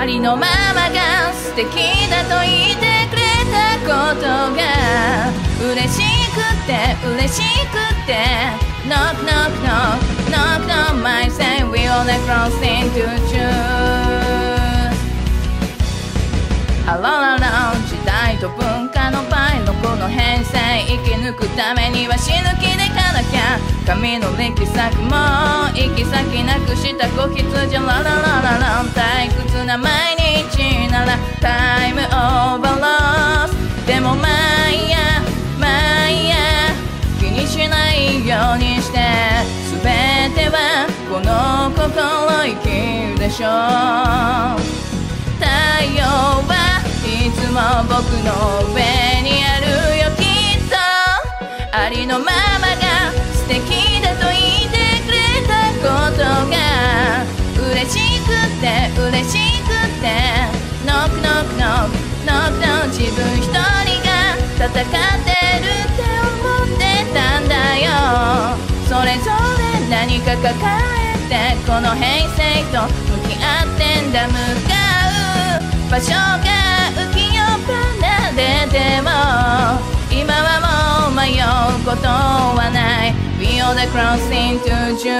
ありのままが素敵だと言ってくれたことが嬉しくて嬉しくて Knock knock knock knock on my side We all are crossing to choose あららら時代と文化の倍のこの変遷生き抜くためには死ぬ気でかなきゃ神の力作も行き先なくした子羊ラララララ退屈な毎日ならタイムオーバーロスでもまあいいやまあいいや気にしないようにして全てはこの心意気でしょう太陽はいつも僕の上にあるよきっとありのままが素敵だと言ってくれたことが嬉しくて嬉しくて Knock knock knock knock knock 自分一人が戦ってるって思ってたんだよそれぞれ何か抱えてこの平成と向き合ってんだ向かう場所が浮世離れても今はもう迷うことはない We all the crossing to June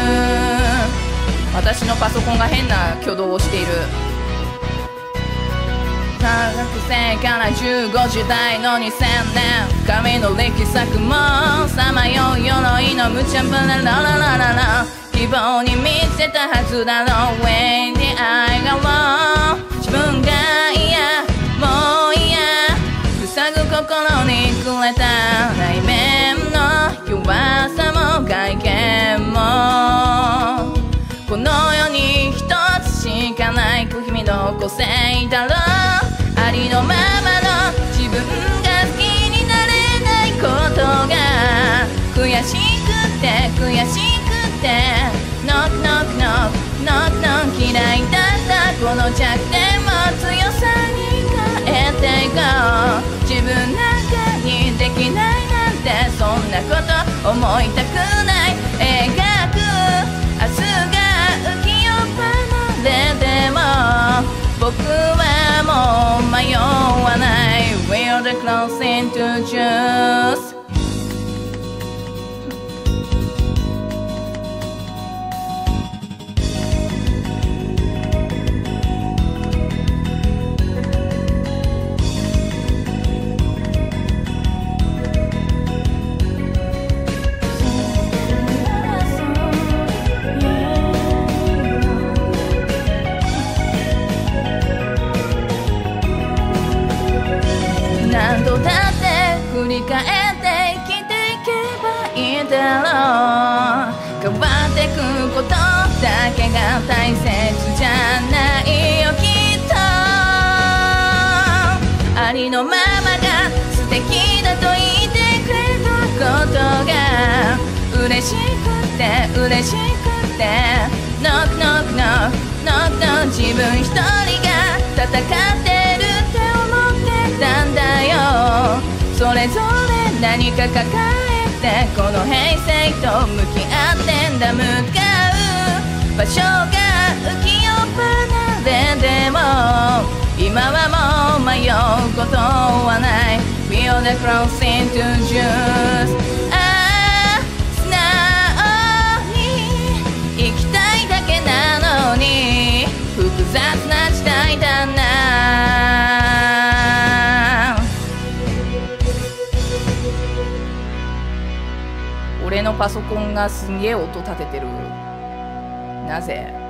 私のパソコンが変な挙動をしている学生から15時代の2000年神の力作もさまよう鎧の無茶ぶらラララララ希望に満ちてたはずだろう When the I go wrong 自分が嫌もう嫌塞ぐ心にくれた内面の弱さも外見もこの世に一つしかない君の個性だろうありのままの自分が好きになれないことが悔しくて悔しくて Knock knock knock knock knock 嫌いだったこの弱点も強さに変えていこう自分なんかにできないなんてそんなこと思いたくない描く明日が浮世離れても僕はもう迷わない We're the closing to choose何度だって振り返って生きていけばいいんだろう変わってくことだけが大切じゃないよきっとありのままが素敵だと言ってくれたことが嬉しくて嬉しくて Knock knock knock knock knock 自分一人が戦ってるって思ってたんだよそれぞれ何か抱えてこの平成と向き合ってんだ向かう場所が浮世離れても今はもう迷うことはない Feel the crossing to choose ああ素直に生きたいだけなのに複雑な時代だな俺のパソコンがすんげえ音立ててるなぜ